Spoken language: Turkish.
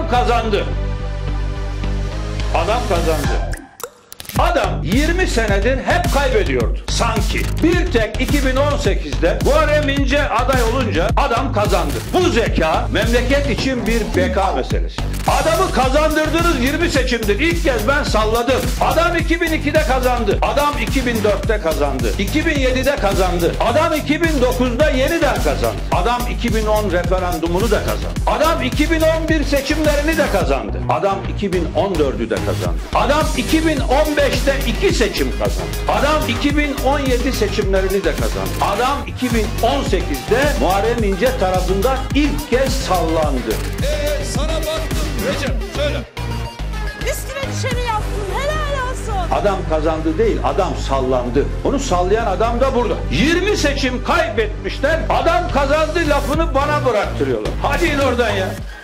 Adam kazandı. Adam kazandı. Adam 20 senedir hep kaybediyordu sanki. Bir tek 2018'de Muharrem İnce aday olunca adam kazandı. Bu zeka memleket için bir beka meselesi. Adamı kazandırdınız 20 seçimdir. İlk kez ben salladım. Adam 2002'de kazandı. Adam 2004'te kazandı. 2007'de kazandı. Adam 2009'da yeniden kazandı. Adam 2010 referandumunu da kazandı. Adam 2011 seçimlerini de kazandı. Adam 2014'ü de kazandı. Adam 2015'te 2 seçim kazandı. Adam 2017 seçimlerini de kazandı. Adam 2018'de Muharrem İnce tarafından ilk kez sallandı. Sana baktım Recep, söyle. Üstüne düşeni yaptın, helal olsun. Adam kazandı değil, adam sallandı. Onu sallayan adam da burada. 20 seçim kaybetmişler, adam kazandı lafını bana bıraktırıyorlar. Hadi in oradan ya.